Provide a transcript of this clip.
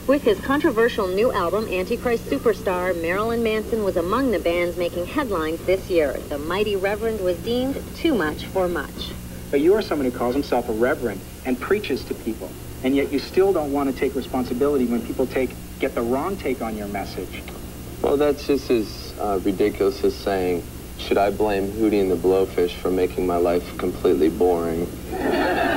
With his controversial new album, Antichrist Superstar, Marilyn Manson was among the bands making headlines this year. The mighty Reverend was deemed too much for much. But you are someone who calls himself a reverend and preaches to people, and yet you still don't want to take responsibility when people get the wrong take on your message. Well, that's just as ridiculous as saying, should I blame Hootie and the Blowfish for making my life completely boring?